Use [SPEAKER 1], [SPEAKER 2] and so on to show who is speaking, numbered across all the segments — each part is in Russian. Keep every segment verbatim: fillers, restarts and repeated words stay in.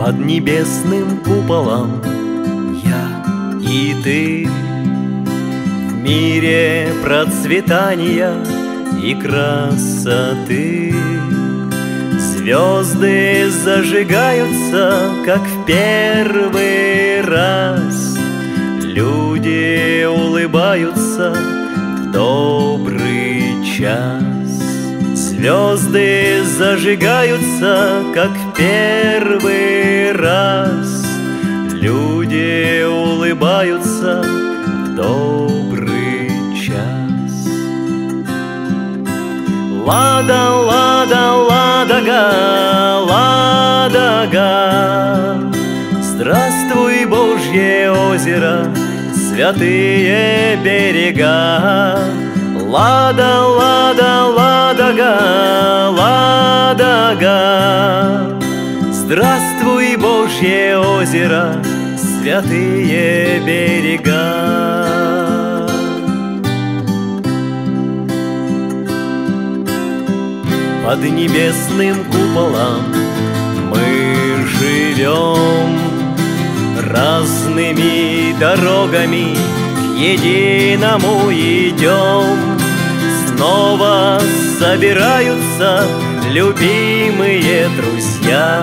[SPEAKER 1] под небесным куполом я и ты. В мире процветания и красоты звезды зажигаются, как в первый раз. Люди улыбаются в добрый час. Звезды зажигаются, как в первый раз. Люди улыбаются в добрый час. Лада, лада, ладога, ладога. Здравствуй, Божье озеро, святые берега. Лада, лада, ладога, ладога. Здравствуй, Божье озеро, святые берега. Под небесным куполом мы живем, разными дорогами к единому идем. Снова собираются любимые друзья.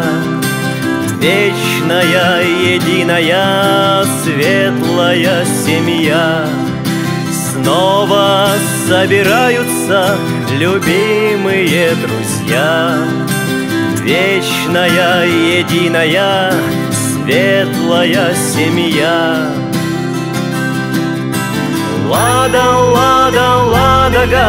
[SPEAKER 1] Вечная, единая, светлая семья. Снова собираются любимые друзья. Вечная, единая, светлая семья. Лада, лада, ладога,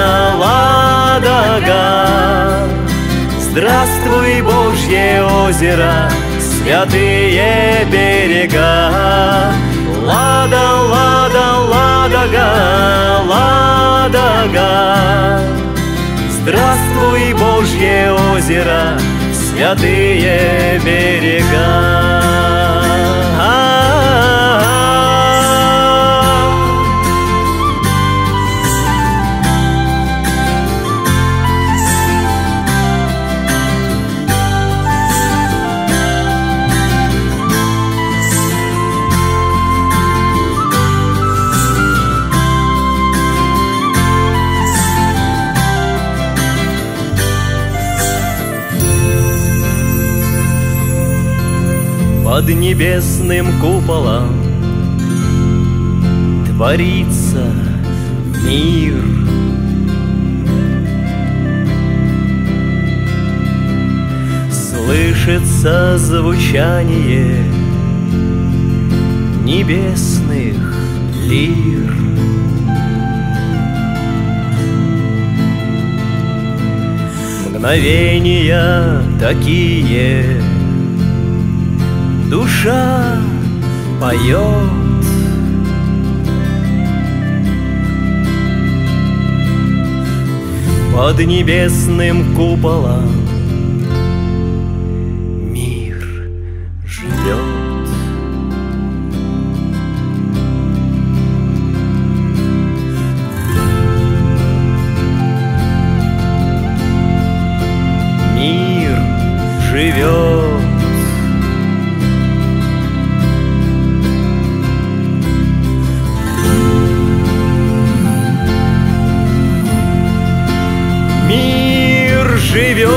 [SPEAKER 1] ладога. Здравствуй, Божье озеро, святые берега. Лада, лада, ладога, ладога. Здравствуй, Божье озеро, святые берега. Под небесным куполом творится мир. Слышится звучание небесных лир. Мгновения такие душа поет. Под небесным куполом мир живет. Мир живет. Живет.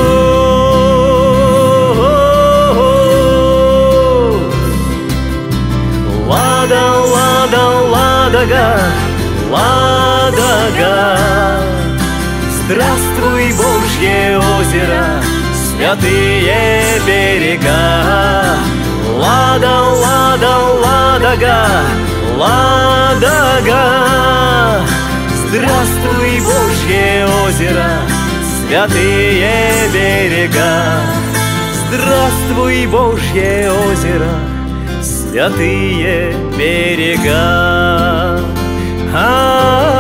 [SPEAKER 1] Лада, лада, ладога, ладога. Здравствуй, Божье озеро, святые берега. Лада, лада, ладога, ладога. Здравствуй, Божье озеро, святые берега. Здравствуй, Божье озеро, святые берега. А-а-а.